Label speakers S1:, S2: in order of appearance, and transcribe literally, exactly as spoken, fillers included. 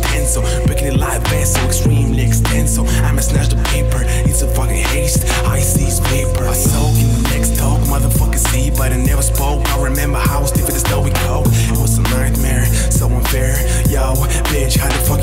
S1: utensil. Breaking it like vessel, extremely extensive. I'ma snatch the paper, it's a fucking haste. I see paper. I soak in the next talk, motherfucker see, but I never spoke. I remember how I was stiff as though we coke. It was a nightmare, so unfair. Yo, bitch, how the fuck